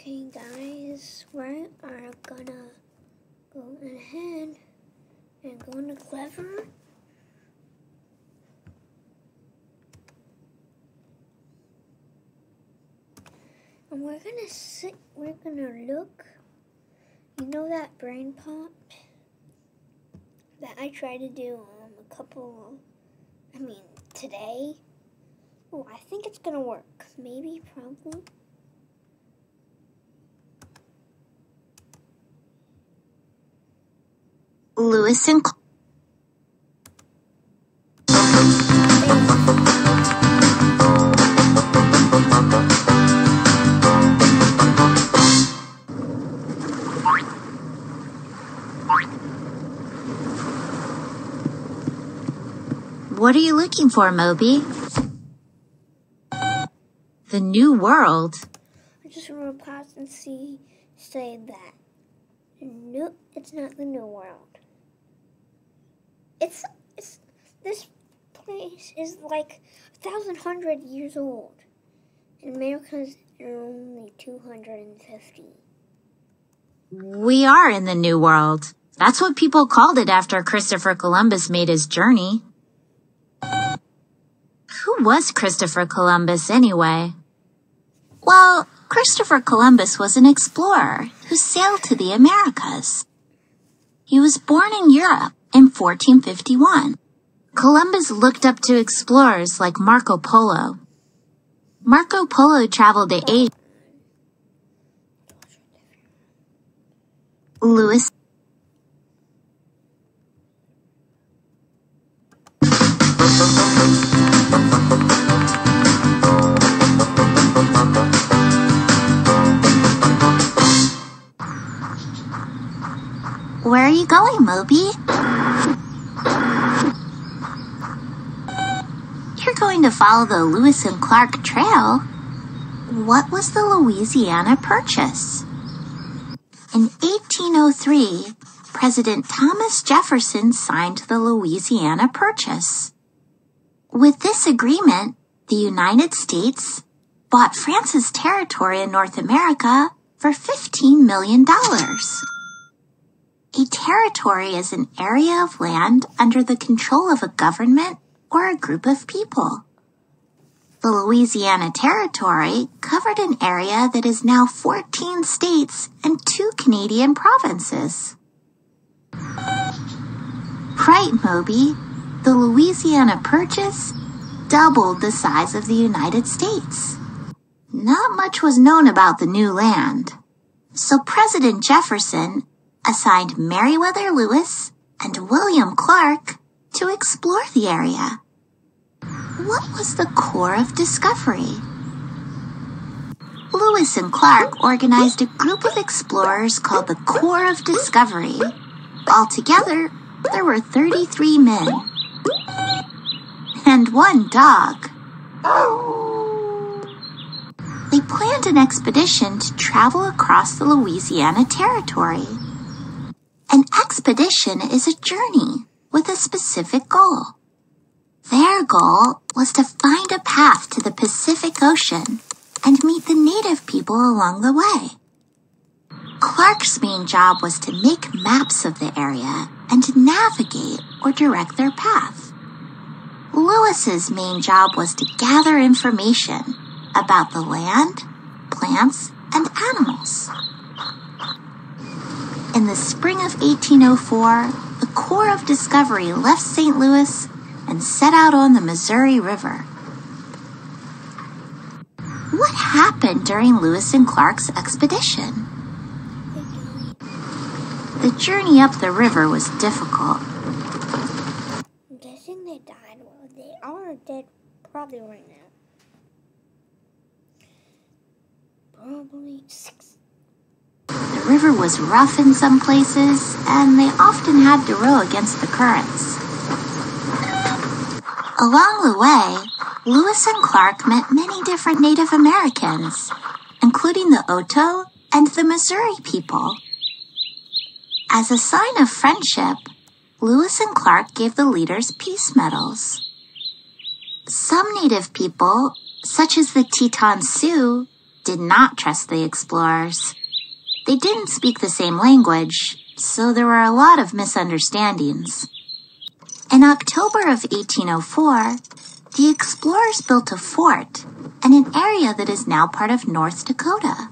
Okay guys, we are gonna go ahead and go into Clever. And we're gonna look, you know that brain pop that I tried to do today? Oh, I think it's gonna work. Maybe, probably. Lewis and What are you looking for, Moby? The New World? I just want to pause and say that. No, it's not the New World. It's this place is like 1,100 years old. And America's only 250. We are in the New World. That's what people called it after Christopher Columbus made his journey. Who was Christopher Columbus anyway? Well, Christopher Columbus was an explorer who sailed to the Americas. He was born in Europe in 1451. Columbus looked up to explorers like Marco Polo. Marco Polo traveled to Asia. Lewis Where are you going, Moby? You're going to follow the Lewis and Clark Trail? What was the Louisiana Purchase? In 1803, President Thomas Jefferson signed the Louisiana Purchase. With this agreement, the United States bought France's territory in North America for $15 million. A territory is an area of land under the control of a government or a group of people. The Louisiana Territory covered an area that is now 14 states and 2 Canadian provinces. Right, Moby. The Louisiana Purchase doubled the size of the United States. Not much was known about the new land, so President Jefferson assigned Meriwether Lewis and William Clark to explore the area. What was the Corps of Discovery? Lewis and Clark organized a group of explorers called the Corps of Discovery. Altogether, there were 33 men. And 1 dog. They planned an expedition to travel across the Louisiana Territory. An expedition is a journey with a specific goal. Their goal was to find a path to the Pacific Ocean and meet the native people along the way. Clark's main job was to make maps of the area and to navigate or direct their path. Lewis's main job was to gather information about the land, plants, and animals. In the spring of 1804, the Corps of Discovery left St. Louis and set out on the Missouri River. What happened during Lewis and Clark's expedition? The journey up the river was difficult. I'm guessing they died. Well, they are dead probably right now. Probably 6. The river was rough in some places, and they often had to row against the currents. Along the way, Lewis and Clark met many different Native Americans, including the Oto and the Missouri people. As a sign of friendship, Lewis and Clark gave the leaders peace medals. Some Native people, such as the Teton Sioux, did not trust the explorers. They didn't speak the same language, so there were a lot of misunderstandings. In October of 1804, the explorers built a fort in an area that is now part of North Dakota.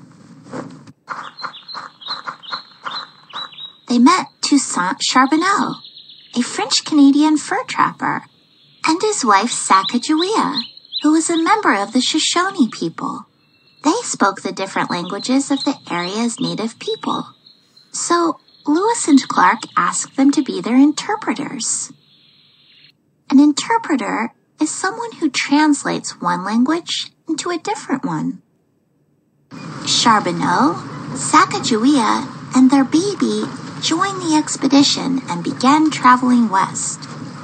They met Toussaint Charbonneau, a French-Canadian fur trapper, and his wife Sacagawea, who was a member of the Shoshone people. They spoke the different languages of the area's native people. So Lewis and Clark asked them to be their interpreters. An interpreter is someone who translates one language into a different one. Charbonneau, Sacagawea, and their baby joined the expedition and began traveling west.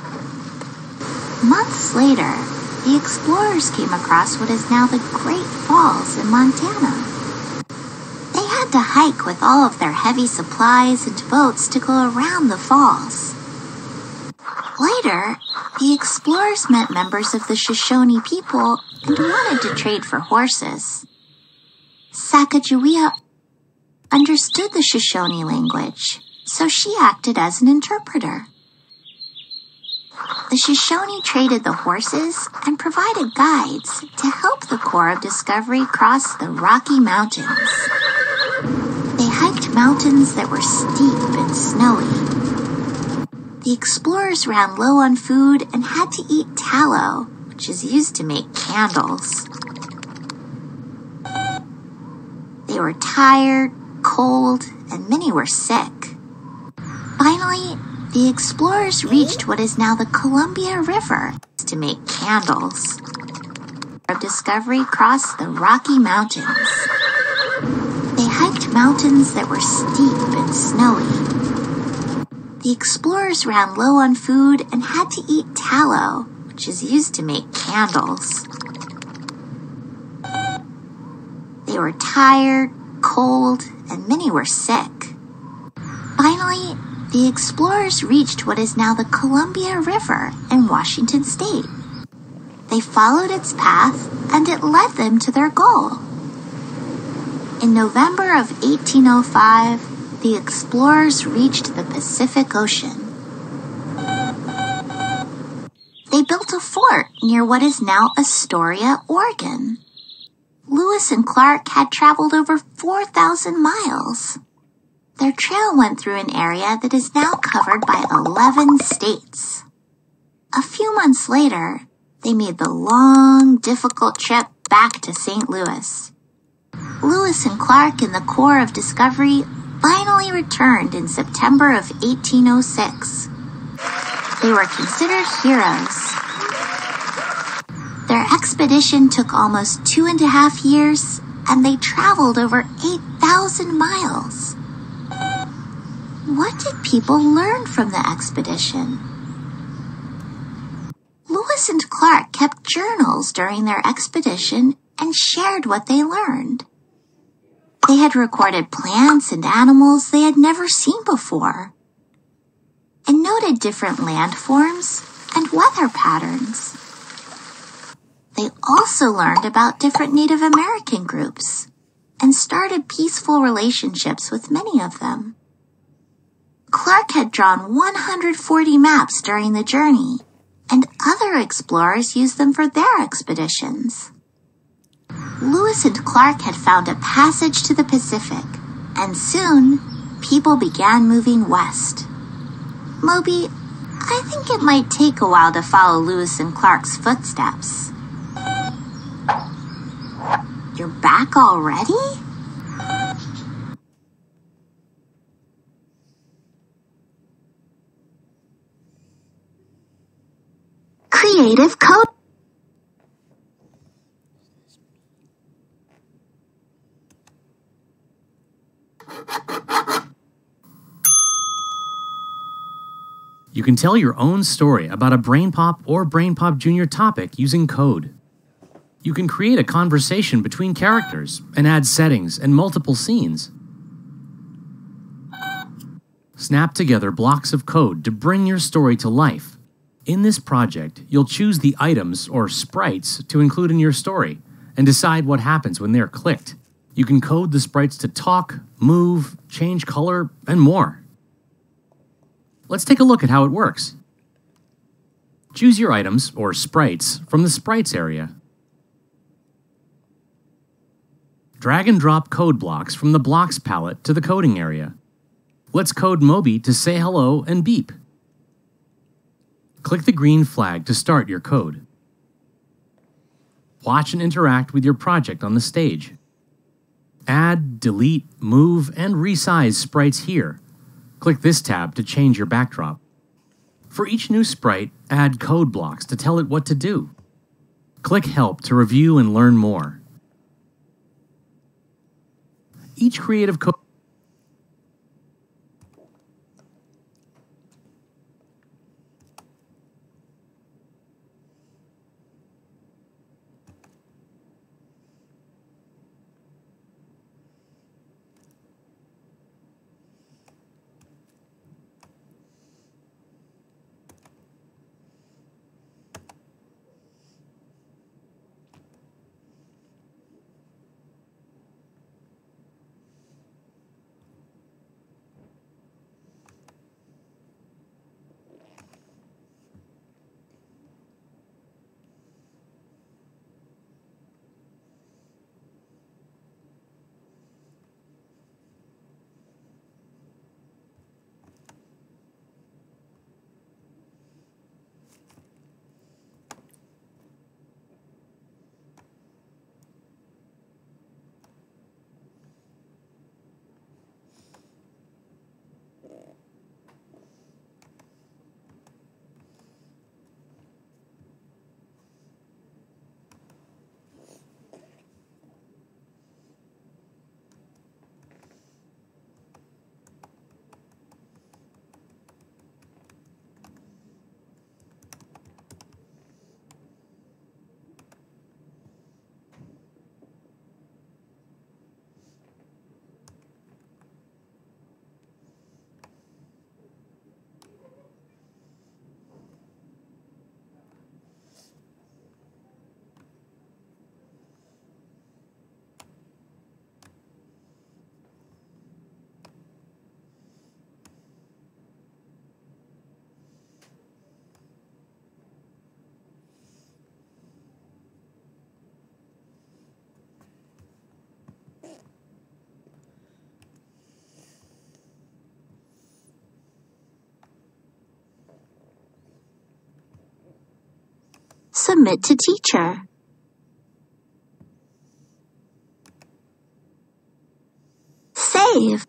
Months later, the explorers came across what is now the Great Falls in Montana. They had to hike with all of their heavy supplies and boats to go around the falls. Later, the explorers met members of the Shoshone people and wanted to trade for horses. Sacagawea understood the Shoshone language, so she acted as an interpreter. The Shoshone traded the horses and provided guides to help the Corps of Discovery cross the Rocky Mountains. They hiked mountains that were steep and snowy. The explorers ran low on food and had to eat tallow, which is used to make candles. They were tired, cold, and many were sick. Finally, the explorers reached what is now the Columbia River to make candles. Of Discovery crossed the Rocky Mountains. They hiked mountains that were steep and snowy. The explorers ran low on food and had to eat tallow, which is used to make candles. They were tired, cold, and many were sick. Finally, the explorers reached what is now the Columbia River in Washington State. They followed its path, and it led them to their goal. In November of 1805, the explorers reached the Pacific Ocean. They built a fort near what is now Astoria, Oregon. Lewis and Clark had traveled over 4,000 miles. Their trail went through an area that is now covered by 11 states. A few months later, they made the long, difficult trip back to St. Louis. Lewis and Clark and the Corps of Discovery finally returned in September of 1806. They were considered heroes. Their expedition took almost 2.5 years, and they traveled over 8,000 miles. What did people learn from the expedition? Lewis and Clark kept journals during their expedition and shared what they learned. They had recorded plants and animals they had never seen before, and noted different landforms and weather patterns. They also learned about different Native American groups and started peaceful relationships with many of them. Clark had drawn 140 maps during the journey, and other explorers used them for their expeditions. Lewis and Clark had found a passage to the Pacific, and soon, people began moving west. Moby, I think it might take a while to follow Lewis and Clark's footsteps. You're back already? Creative Code. You can tell your own story about a BrainPop or BrainPop Junior topic using code. You can create a conversation between characters and add settings and multiple scenes. Snap together blocks of code to bring your story to life. In this project, you'll choose the items or sprites to include in your story and decide what happens when they're clicked. You can code the sprites to talk, move, change color, and more. Let's take a look at how it works. Choose your items, or sprites, from the Sprites area. Drag and drop code blocks from the Blocks palette to the coding area. Let's code Moby to say hello and beep. Click the green flag to start your code. Watch and interact with your project on the stage. Add, delete, move, and resize sprites here. Click this tab to change your backdrop. For each new sprite, add code blocks to tell it what to do. Click Help to review and learn more. Each creative code Submit to teacher. Save.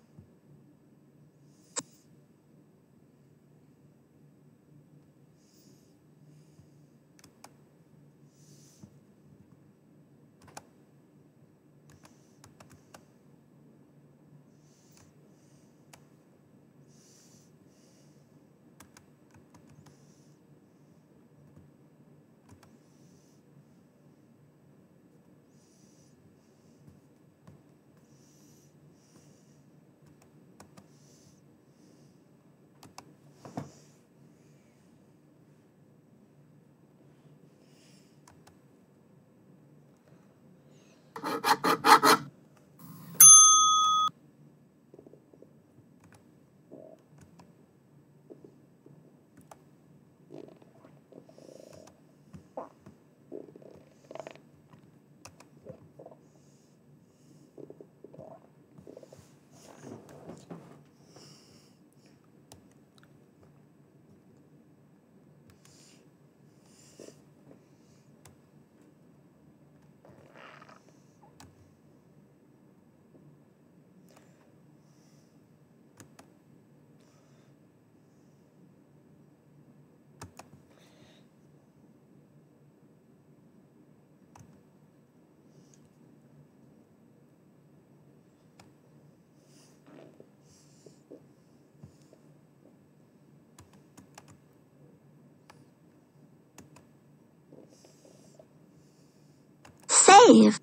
Save.